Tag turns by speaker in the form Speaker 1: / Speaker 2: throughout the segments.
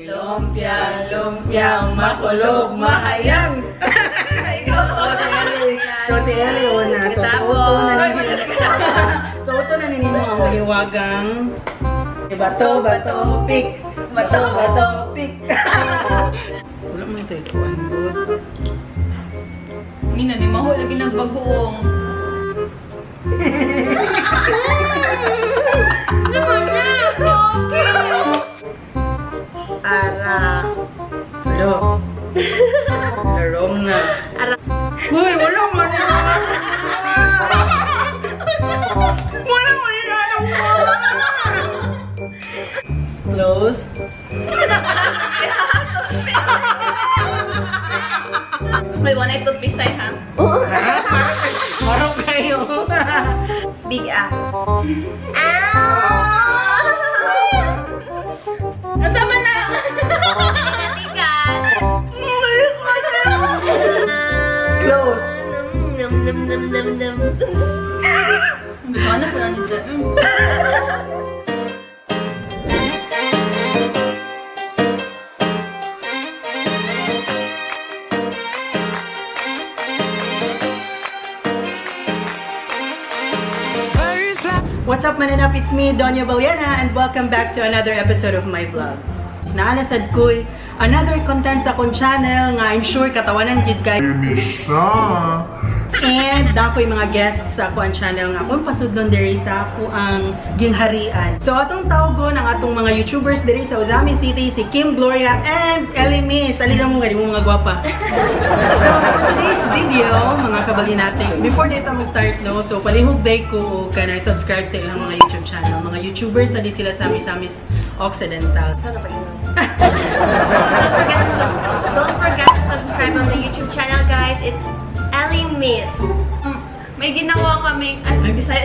Speaker 1: Lumpia, lumpiang makulog, mahayang. So si Eli una. So ito na ninyo ang mahiwagang bato, bato, pick. Bato, bato, pick. Wala mo ito ito.
Speaker 2: Hindi na, di maho lagi nagbagoong. Naman na!
Speaker 1: Ara. Hello. Larong na. Ara. Uy, wala mo na. Wala mo na. Close.
Speaker 2: May one ito pisay, ha?
Speaker 1: Marong kayo.
Speaker 2: Big A. Ang sama na!
Speaker 1: Close.
Speaker 2: Ano po na nito?
Speaker 1: What's up, Mananap? It's me, Donya Baliana, and welcome back to another episode of my vlog. Naanasad ko'y another content sa akong channel nga I'm sure katawanan gid kay. And dako'y mga guests sa akong channel nga akong pasudlon diri sa ako ang gingharian. So atong tawgon ang atong mga YouTubers diri sa Ozami City, si Kim Gloria and Ellie Miss. Ali lang mo gani mo mga gwapa. So for today's video, mga kabalinatics, before dito mo start no, so palihog day ko kana subscribe sa ilang mga YouTube channel. Mga YouTubers ali sila sa Samis Occidental.
Speaker 3: Don't forget to subscribe on the YouTube channel, guys. It's Ellie Miss.
Speaker 2: May ginawa kami, ay Bisaya,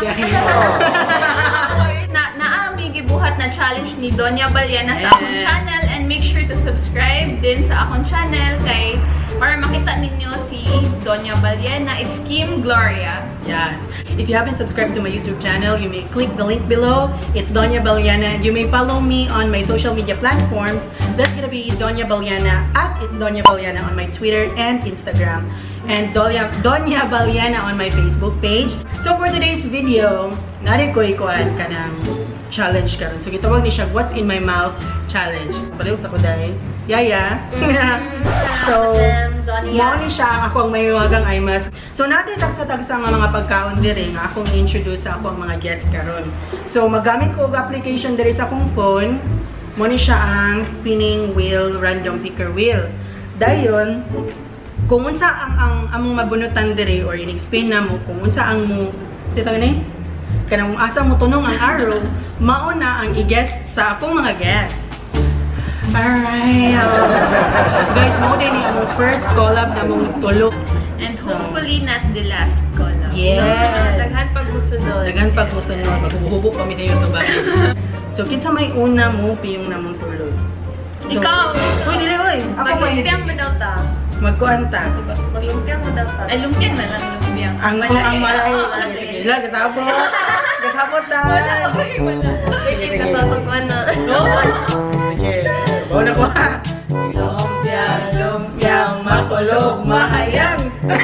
Speaker 2: naami gibuhat na challenge ni Donya Baliana sa akong channel, and make sure to subscribe din sa akong channel kay para makita ninyo si Donya Baliana. It's Kim Gloria.
Speaker 1: Yes. If you haven't subscribed to my YouTube channel, you may click the link below. It's Donya Baliana, and you may follow me on my social media platforms. That's gonna be Donya Baliana at It's Donya Baliana on my Twitter and Instagram, and Donya Baliana on my Facebook page. So for today's video, nari ko ikuan kanang challenge karon. So gitawag ni siya What's in my mouth challenge. Palihog sa ko dai. Yaya. So mo ni siya ang akong mahiwagang IMAS. So natin tagsa-tagsa nga mga pagkaon diri nga akong i-introduce sa akong mga guests karon. So magamit ko og application diri sa akong phone. Mo ni siya ang spinning wheel random picker wheel. Dayon kung unsa ang among mabunutan diri or in-spin na mo, kung unsa ang mo sita gani kanang asa mo tunong ang arrow, mao na ang i-guess sa akong mga guests. Alright. Guys, mao din ang first collab na mong tulok.
Speaker 2: And hopefully not the last collab.
Speaker 1: Yes.
Speaker 3: Daghan pag musunod.
Speaker 1: Daghan pag musunod. Maghuhubog kami sa YouTube. So, kinsa may una mo piyong namong tulog? So,
Speaker 2: ikaw!
Speaker 1: Uy, dili, uy! Ako
Speaker 3: Maglumpiyang mo daw ta.
Speaker 1: Magkuanta.
Speaker 3: Maglumpiyang mo daw ta.
Speaker 2: Ay, lumpiang na lang, lumpiang.
Speaker 1: Ang malay. Sige, sige. Ila, kasabot. Kasabot na.
Speaker 2: Wala.
Speaker 3: Waiting ka tatagwan na.
Speaker 1: Sige. Bawa ko ha. Lumpiang, lumpiang, makulog, mahayang.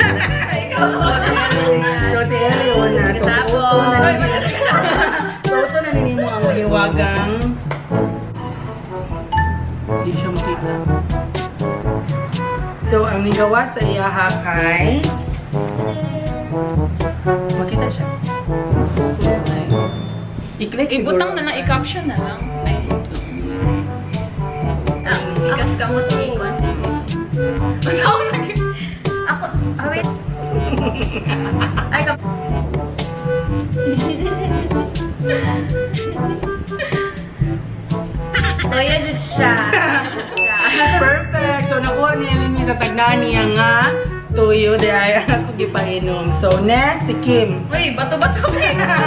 Speaker 1: So, si Eli una. So, ito na ninyo ang mahiwagang. Hindi siya makita. So, ang nigawa sa iyaha kay makita siya. I-click siguro.
Speaker 2: Ibutang na lang, i-caption na lang. Ay,
Speaker 3: Ikas ka mo tingin. Ako, wait. Ay, ka. Toya dud siya.
Speaker 1: Perfect! So, nakuha niya rin sa tagnaan niya nga tuyo dahil ako gipainom. So, next, si Kim.
Speaker 2: Uy, bato-bato ka.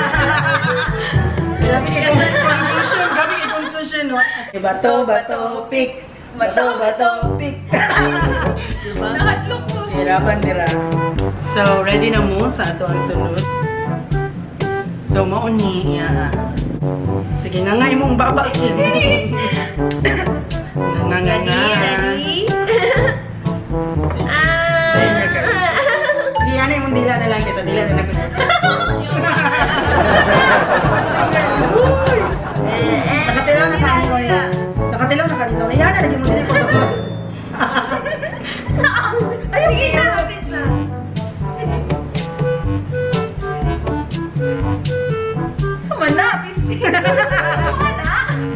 Speaker 1: Grabe kay conclusion, no? Bato, bato, pick. Bato, bato, pick. Diba?
Speaker 2: Nakatlok ko.
Speaker 1: Hirapan nila. So, ready na mo sa ato ang sunod. So, mauni. Yeah. Sige na nga imong baba. lagi mo din ko. Ayaw
Speaker 3: Sige
Speaker 1: niya.
Speaker 3: na, kapit na.
Speaker 2: Sama na, pisti. Sama na.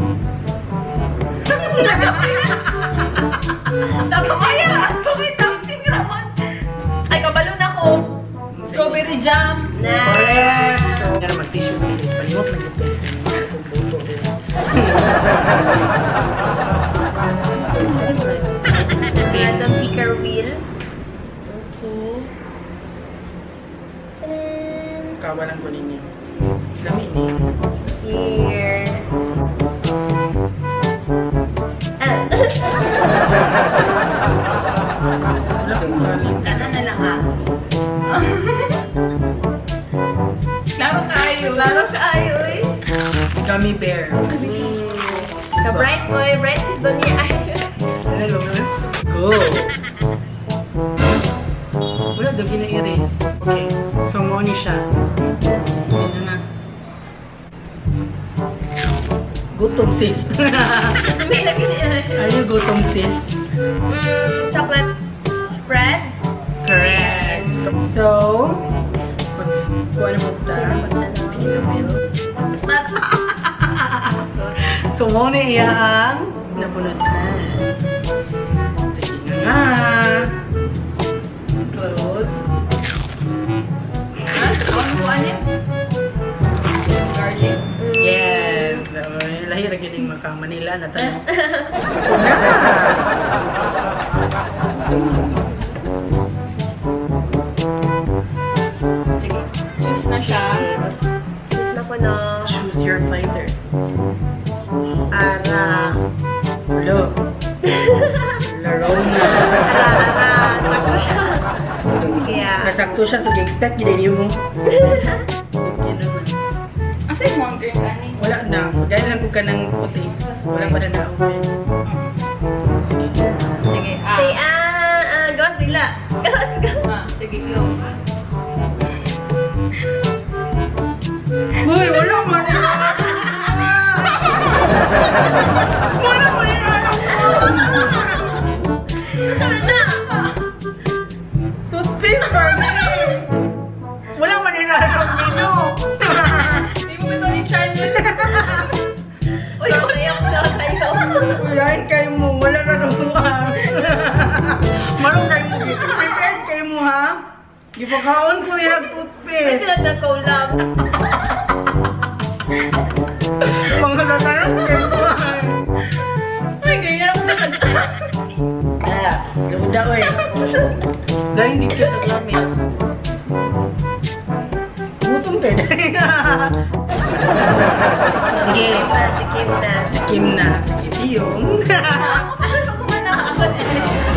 Speaker 2: Napamayaran ko, may something naman. Ay, kabalo na ko. Strawberry jam.
Speaker 1: Correct. So, kaya mag-tissue sa ulit. Palimot na ito. Buto din.
Speaker 3: Random picker wheel. Okay.
Speaker 1: Kawalan ko ninyo. Dami ni.
Speaker 3: Here.
Speaker 2: Kana na lang ah. Laro kayo eh.
Speaker 1: Gummy bear.
Speaker 3: Ka-bright boy, bright is doon niya.
Speaker 1: Hello, go. Wala daw gina-erase. Okay. So, mo ni siya. Yan na. Gutom sis.
Speaker 3: May lagi niya.
Speaker 1: Are you gutom sis?
Speaker 3: Chocolate spread.
Speaker 1: Correct. So, kuha na mo sa so, mo na iyang napunod sa. Sige na nga. Close.
Speaker 2: Ano eh? Garlic.
Speaker 1: Yes. Lahir lagi din maka Manila na tayo.
Speaker 2: Sige, choose na siya.
Speaker 3: Choose na ko no.
Speaker 1: Choose your fighter.
Speaker 3: Ara.
Speaker 1: Hello. Larona.
Speaker 3: Sakto siya. Sige ah.
Speaker 1: Nasakto siya, so expect yun mo.
Speaker 2: Asa yung mountain ka ni?
Speaker 1: Wala na. Gaya lang ko ka ng puti. Wala pa na na-open.
Speaker 2: Sige,
Speaker 3: Say gawas dila. Gawas ka.
Speaker 2: Sige, close.
Speaker 1: Uy, wala man. Wala man.
Speaker 3: Saan na?
Speaker 1: Toothpaste for me. Wala man nilalap nino.
Speaker 2: Hindi mo ito yung channel.
Speaker 3: Uy, umiyak na kayo.
Speaker 1: Walain kayo mo. Wala na nabuhan. Marong kayo mo. Prepared kayo mo ha. Gipakaon ko nilang
Speaker 3: Ay,
Speaker 1: toothpaste.
Speaker 3: sila na-collab.
Speaker 1: Mga natanong kayo mo.
Speaker 2: Ay, ganyan ako sa kanta.
Speaker 1: Wala. Luda ko eh. Dahil hindi ka naglamit. Gutom kayo dahil. Sige.
Speaker 3: Sikim na.
Speaker 1: Sikim na. Sige yung.
Speaker 2: Ano ko man nakakabot eh.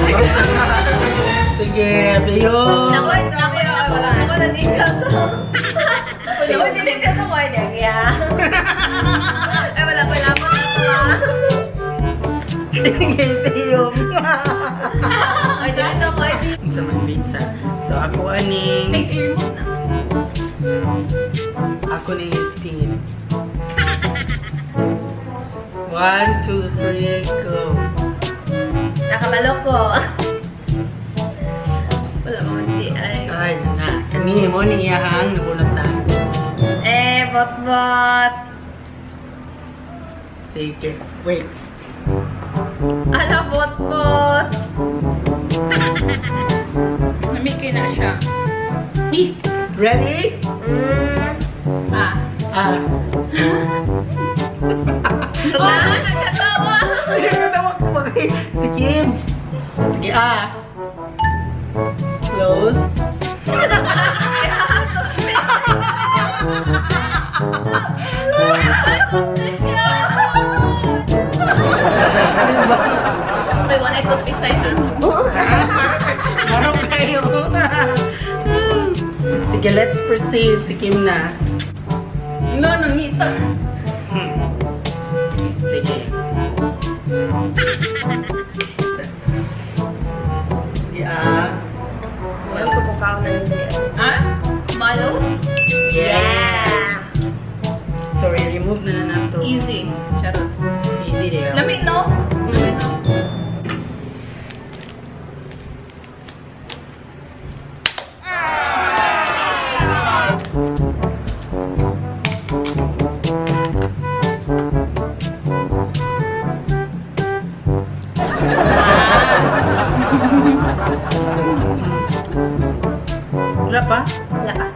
Speaker 1: Sige, Biyong.
Speaker 3: Nakoy, wala. Ako na din ka to.
Speaker 2: Ako dilig ka to ko eh.
Speaker 3: Ay, wala pa
Speaker 1: Sige, Biyong.
Speaker 3: Ay, dili to ko.
Speaker 1: Sa mga pizza. So, ako aning...
Speaker 2: Take your remote na.
Speaker 1: Ako na yung spin. 1, 2, 3, go.
Speaker 3: Nakabalo ko. Wala mo hindi ay.
Speaker 1: Ay, na. Kami mo ni iyahang nabulatan.
Speaker 3: Bot-bot.
Speaker 1: Sige. Wait.
Speaker 3: Ala, bot-bot.
Speaker 2: Namiki na siya.
Speaker 1: Ready?
Speaker 2: Ah.
Speaker 1: Ah.
Speaker 3: Nagkatawa.
Speaker 1: Sige, natawa ko pa kay si Kim. Sige, ah. Close.
Speaker 2: May one ito beside na.
Speaker 1: Marong kayo. Sige, let's proceed. Si Kim na.
Speaker 2: No, nangita.
Speaker 1: Sige. Yeah.
Speaker 3: Walang kubukaw na hindi.
Speaker 2: Ah? Malo?
Speaker 3: Yeah.
Speaker 1: Sorry, remove na na to.
Speaker 2: Easy. Charot.
Speaker 1: Easy there.
Speaker 2: Lamig no? Lamig no?
Speaker 1: Wala pa?
Speaker 3: Wala pa.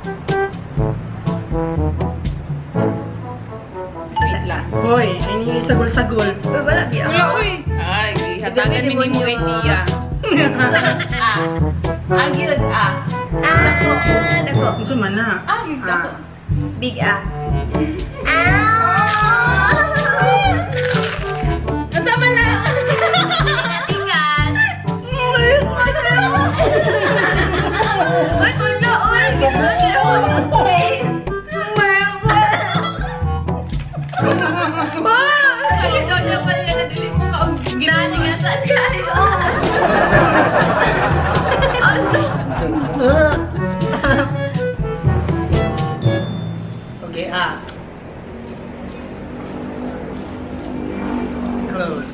Speaker 2: Wait lang.
Speaker 1: Hoy, ini sagol-sagol.
Speaker 3: Uy, wala. Di ako.
Speaker 2: Wala, uy. Ay, hatagan mo ni mo idea. Ang gilid
Speaker 3: Dako. Dako.
Speaker 1: Unsa man na?
Speaker 2: Gilid ako.
Speaker 3: Big A.
Speaker 2: Ang tama na.
Speaker 3: Tingnan. Uy, kulo. Uy, gano'n.
Speaker 2: Kasi daw niya pala na dili mo ka ginani nga saan kayo.
Speaker 1: Okay, close.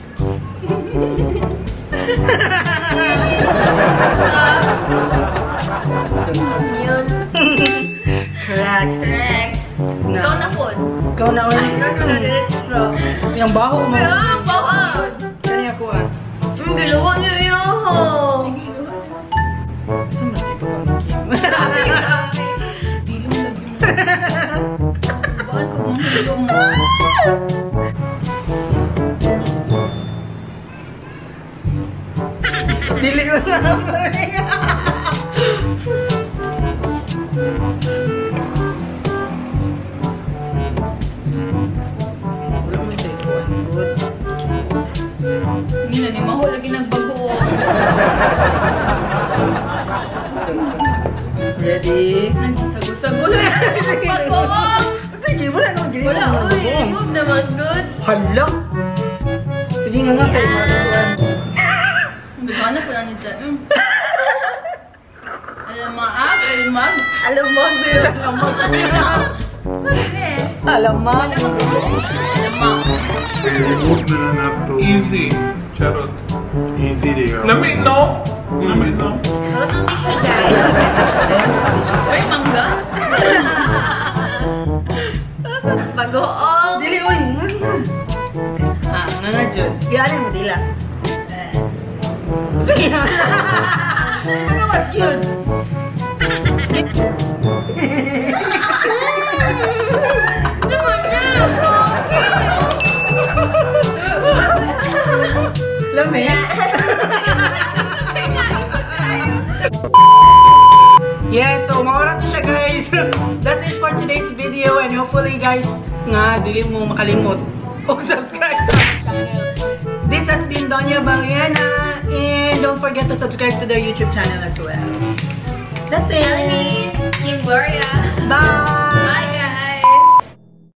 Speaker 3: Yun.
Speaker 1: Correct.
Speaker 2: Correct. Ikaw na po.
Speaker 1: Ikaw na ulit. Yung baho mo.
Speaker 2: Ang bawaan.
Speaker 1: Kani ako
Speaker 3: Ang galawa niyo yun.
Speaker 2: Dilong lagi mo. Bakit ko mong dilong mo?
Speaker 1: Dili ko na.
Speaker 2: Hindi na ni Maho lagi nagbago.
Speaker 1: Ready?
Speaker 2: Nagsago-sago na. Bago.
Speaker 1: Sige, wala naman. Dili
Speaker 3: Wala,
Speaker 1: naman
Speaker 3: uy.
Speaker 1: buong.
Speaker 3: Huwag naman good.
Speaker 1: Hala. Sige nga kayo matutuan.
Speaker 2: Bigana po na niya dyan. Alam mo, mag.
Speaker 3: Alam mo, babe.
Speaker 1: Alam mo.
Speaker 2: Alam mo.
Speaker 4: Easy. Charot.
Speaker 5: Easy there.
Speaker 4: Lamig, no? Lamig, no?
Speaker 3: Roto ni siya, guys.
Speaker 2: Ay, mangga.
Speaker 3: Bagoong.
Speaker 1: Dili, uy. Nga dyan. Kaya mo dila. Sige nga. Ano was yun?
Speaker 3: Naman niya.
Speaker 1: Lamig. Yes, so maoras na siya guys. That's it for today's video and hopefully guys nga dili mo makalimot o subscribe sa channel. This has been Donya Baliana and don't forget to subscribe to their YouTube channel as well. That's it.
Speaker 3: Team Gloria.
Speaker 1: Bye.